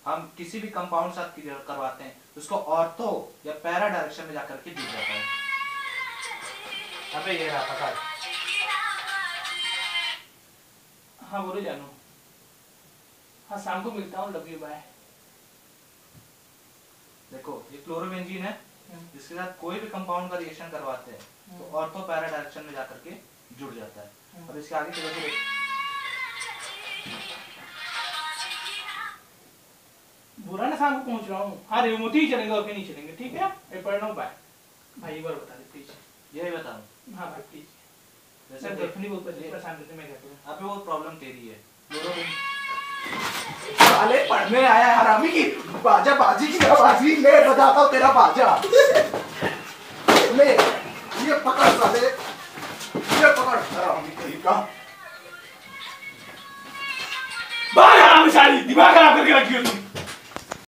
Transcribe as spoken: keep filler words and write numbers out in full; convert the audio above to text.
हम किसी भी कंपाउंड साथ करवाते हैं उसको ऑर्थो या पैरा डायरेक्शन में जाकर के जुड़ जाता है। अबे ये रहा पकड़। हाँ बोलो जानू। हाँ शाम को मिलता हूँ, लव यू बाय। देखो ये क्लोरोबेंजीन है, जिसके साथ कोई भी कंपाउंड का रिएक्शन करवाते हैं तो ऑर्थो पैरा डायरेक्शन में जाकर के जुड़ जाता है। अब इसके आगे चलो तो बुरा ना शाम को पहुंच रहा हूँ। हाँ रेमोती ही चलेंगे और कहीं नहीं चलेंगे, ठीक है? मैं पढ़ रहा हूँ, बाय। भाई एक बार बता दे प्लीज। यही बताऊं? हाँ भाई प्लीज। वैसे मैं गर्लफ्रेंड बहुत परेशान करते, मैं क्या करूँ? अबे वो प्रॉब्लम तेरी है। क्लोरोबेंजीन साले पढ़ने आया हरामी की बाजा बाजी की बाजी ले बजाता हूँ तेरा बाजा। ले ये पकड़ साले, ये पकड़ हरामी कहीं का। बाहर हरामी साली, दिमाग खराब करके रखी हो तुम।